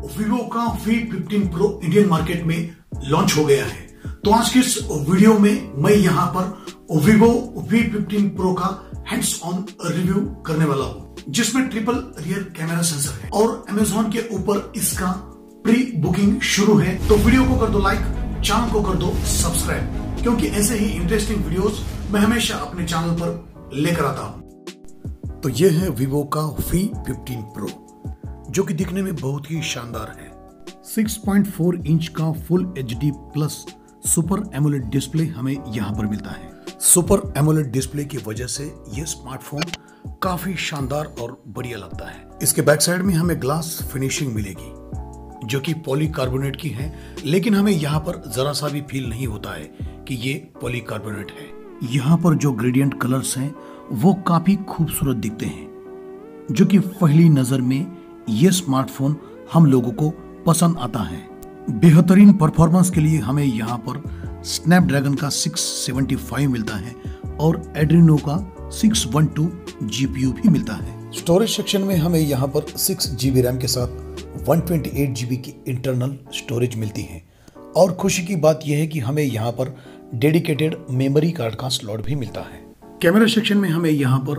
Vivo का V15 Pro Indian market में launch हो गया है। तो आज के इस वीडियो में मैं यहां पर Vivo V15 Pro का हैंड्स ऑन रिव्यू करने वाला हूं, जिसमें ट्रिपल रियर कैमरा सेंसर है और Amazon के ऊपर इसका प्री बुकिंग शुरू है। तो वीडियो को कर दो लाइक, चैनल को कर दो सब्सक्राइब, क्योंकि ऐसे ही इंटरेस्टिंग वीडियोस मैं हमेशा अपने चैनल पर लेकर आता हूं। तो यह है Vivo का V15 Pro, जो कि दिखने में बहुत ही शानदार है। 6.4 इंच का full HD plus super AMOLED display हमें यहाँ पर मिलता है। सुपर एमोलेड डिस्प्ले की वजह से यह स्मार्टफोन काफी शानदार और बढ़िया लगता है। इसके बैक साइड में हमें ग्लास फिनिशिंग मिलेगी, जो कि पॉलीकार्बोनेट की है, लेकिन हमें यहाँ पर जरा सा भी फील नहीं होता है कि ये पॉलीकार्बोनेट है। यहाँ पर जो ग्रेडियंट कलर्स हैं वो काफी खूबसूरत दिखते हैं, जो कि पहली नजर में ये स्मार्टफोन हम लोगों को पसंद आता है। बेहतरीन परफॉर्मेंस के लिए हमें यहाँ पर स्नैपड्रैगन का 675 मिलता है और एड्रीनो का 612 GPU भी मिलता है। स्टोरेज सेक्शन में हमें यहाँ पर 6 GB रैम के साथ 128 GB की इंटरनल स्टोरेज मिलती है। और खुशी की बात यह है कि हमें यहाँ पर डेडिकेटेड मेमोरी कार्ड का स्लॉट भी मिलता है। कैमरा सेक्शन में हमें यहाँ पर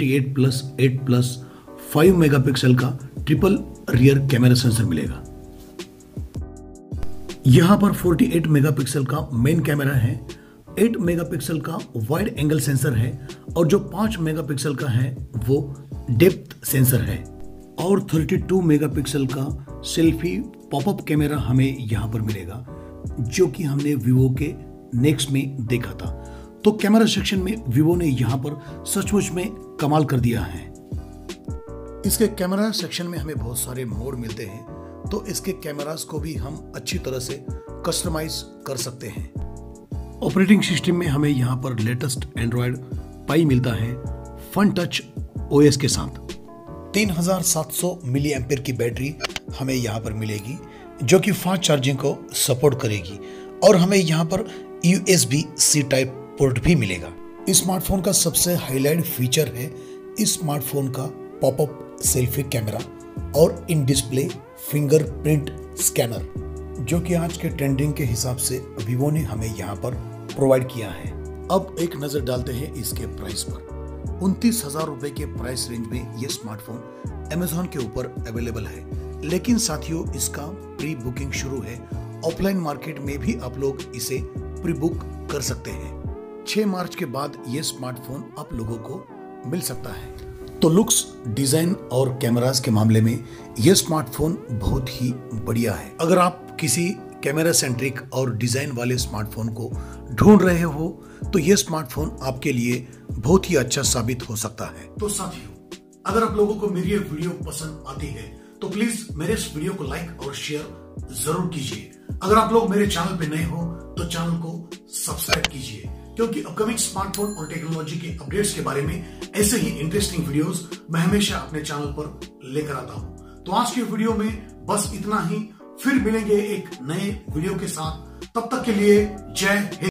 48+8+5 मेगापिक्सल का ट्रिपल रियर कैमरा सेंसर मिलेगा। यहाँ पर 48 मेगापिक्सल का मेन कैमरा है, 8 मेगापिक्सल का वाइड एंगल सेंसर है और जो 5 मेगापिक्सल का है वो डेप्थ सेंसर है, और 32 मेगापिक्सल का सेल्फी पॉपअप कैमरा हमें यहाँ पर मिलेगा, जो कि हमने Vivo के नेक्स्ट में देखा था। तो कैमरा सेक्शन में Vivo ने यहाँ पर सचमुच में कमाल कर दिया है। इसके कैमरा सेक्शन में हमें बहुत सारे मोड मिलते हैं, तो इसके कैमरास को भी हम अच्छी तरह से कस्टमाइज कर सकते हैं। ऑपरेटिंग सिस्टम में हमें यहाँ पर लेटेस्ट एंड्रॉयड पाई मिलता है फन टच OS के साथ। 3700 मिली एम्पेयर की बैटरी हमें यहाँ पर मिलेगी, जो कि फास्ट चार्जिंग को सपोर्ट करेगी, और हमें यहाँ पर USB-C टाइप पोर्ट भी मिलेगा। इस स्मार्टफोन का सबसे हाईलाइट फीचर है इस स्मार्टफोन का पॉपअप सेल्फी कैमरा और इन डिस्प्ले फिंगरप्रिंट स्कैनर, जो कि आज के ट्रेंडिंग के हिसाब से Vivo ने हमें यहाँ पर प्रोवाइड किया है। अब एक नजर डालते हैं इसके प्राइस पर। 29,000 रुपए के प्राइस रेंज में यह स्मार्टफोन Amazon के ऊपर अवेलेबल है, लेकिन साथियों इसका प्री बुकिंग शुरू है। ऑफलाइन मार्केट में भी आप लोग इसे प्री बुक कर सकते हैं। 6 मार्च के बाद यह स्मार्टफोन आप लोगों को मिल सकता है। तो लुक्स, डिजाइन और कैमरास के मामले में यह स्मार्टफोन बहुत ही बढ़िया है। अगर आप किसी कैमरा सेंट्रिक और डिजाइन वाले स्मार्टफोन को ढूंढ रहे हो तो यह स्मार्टफोन आपके लिए बहुत ही अच्छा साबित हो सकता है। तो साथियों, अगर आप लोगों को मेरी ये वीडियो पसंद आती है तो प्लीज मेरे इस वीडियो को लाइक और शेयर जरूर कीजिए। अगर आप लोग मेरे चैनल पे नए हो तो चैनल को सब्सक्राइब कीजिए, क्योंकि अपकमिंग स्मार्टफोन और टेक्नोलॉजी के अपडेट्स के बारे में ऐसे ही इंटरेस्टिंग वीडियोस मैं हमेशा अपने चैनल पर लेकर आता हूं। तो आज के वीडियो में बस इतना ही, फिर मिलेंगे एक नए वीडियो के साथ। तब तक के लिए जय हिंद।